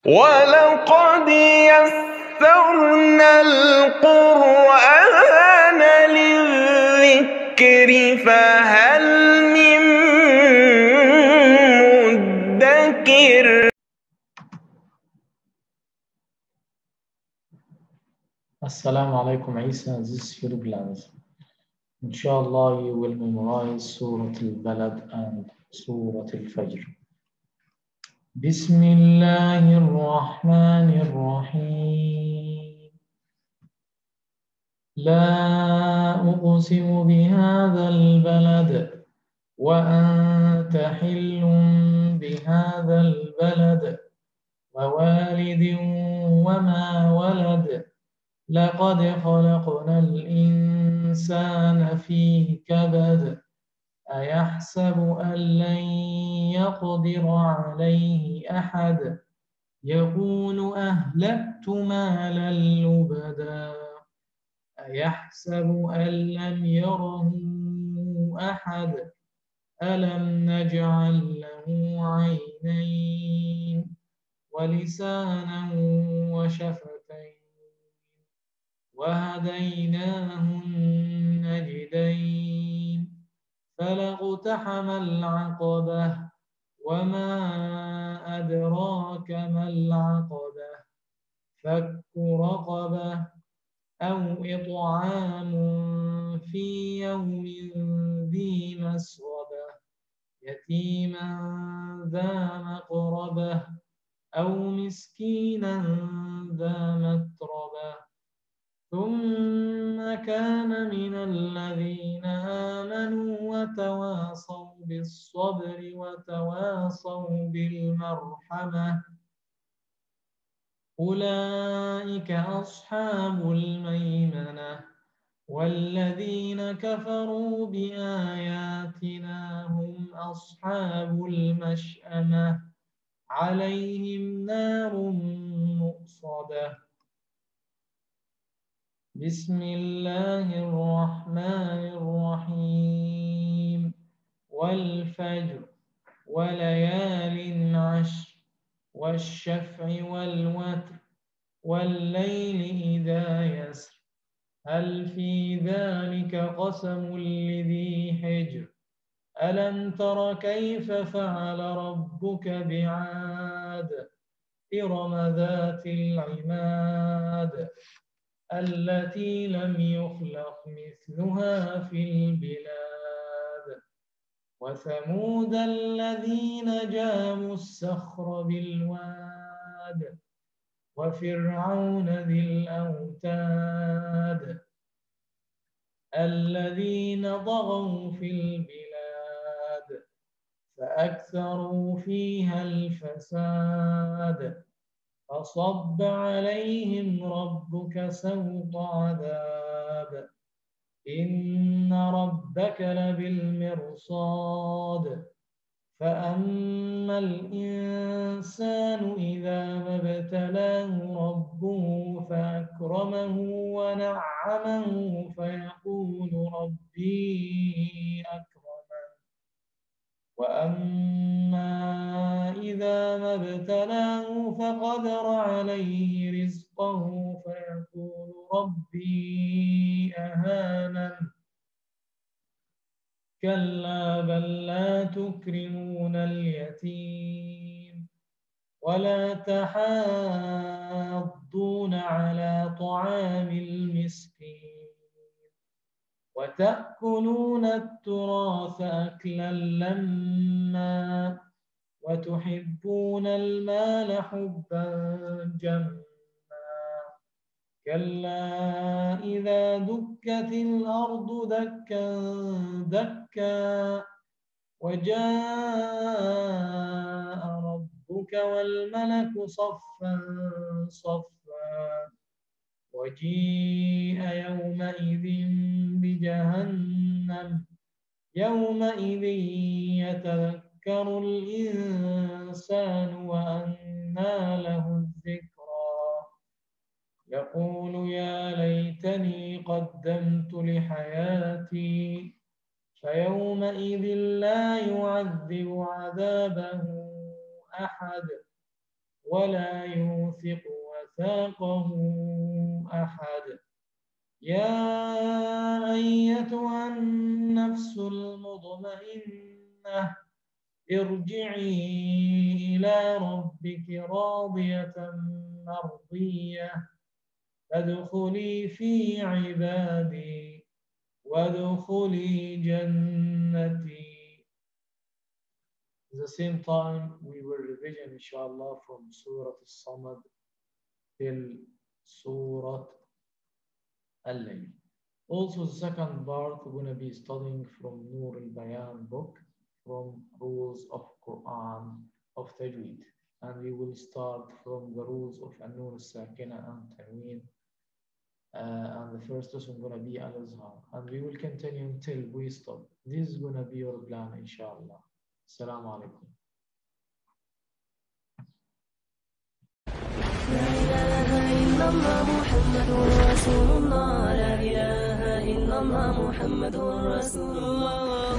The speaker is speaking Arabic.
ولقد يسرنا القرآن للذكر فهل من مدكر. Assalamu alaikum Isa, this is your plans. Inshallah you will memorize Surah Al-Balad and Surah Al-Fajr. Bismillahir Rahmanir Rahim. La uqsimu bihadha al-balad wa anta hillun bihadha al-balad wa walidin wa ma walad. لقد خلقنا الإنسان في كبد أيحسب أن لن يقدر عليه أحد يقول أهلكت مالا لبدا أيحسب أن لم يره أحد ألم نجعل له عينين ولسانا وشفتين وهديناه النجدين فلاقتحم العقبة وما أدراك ما العقبة فك رقبة أو إطعام في يوم ذي مسغبة يتيما ذا مقربة أو مسكينا ذا متربة ثم كان من الذين آمنوا وتواصوا بالصبر وتواصوا بالمرحمة أولئك أصحاب الميمنة والذين كفروا بآياتنا هم أصحاب المشأمة عليهم نار مؤصدة. بسم الله الرحمن الرحيم والفجر وليال عشر والشفع والوتر والليل إذا يسر هل في ذلك قسم لذي حجر ألم تر كيف فعل ربك بعاد إرم ذات العماد التي لم يخلق مثلها في البلاد وثمود الذين جابوا الصخر بالواد وفرعون ذي الأوتاد الذين طغوا في البلاد فأكثروا فيها الفساد فصب عليهم ربك سوط عذاب إن ربك لبالمرصاد فأما الإنسان إذا ما ابتلاه ربه فأكرمه ونعمه فيقول ربي أكرمن وأما إذا ما ابتلاه فقدر عليه رزقه فيقول ربي أهانن كلا بل لا تكرمون اليتيم ولا تحاضون على طعام المسكين وتأكلون التراث أكلا لما وتحبون المال حبا جما كلا إذا دكت الأرض دكا دكا وجاء ربك والملك صفا صفا وجيء يومئذ بجهنم يومئذ يتذكر الإنسان وأنى له الذكرى يقول يا ليتني قدمت لحياتي فيومئذ لا يعذب عذابه أحد ولا يوثق وثاقه أحد. يا أيتها النفس المطمئنة ارجعي إلى ربك راضية مرضية فادخلي في عبادي وادخلي جنتي. At the same time, we will revision, inshallah, from Surah Al-Samad till Surah Al-Layl. Also, the second part, we're going to be studying from Nur al-Bayan book, from rules of Quran of Tajweed. And we will start from the rules of An-Nur al-Sakina and Tanween. And the first lesson is going to be Al-Azhar. And we will continue until we stop. This is going to be your plan, inshallah. Assalamu alaikum. لا إله إلا الله محمد رسول الله. لا إله إلا الله محمد رسول الله.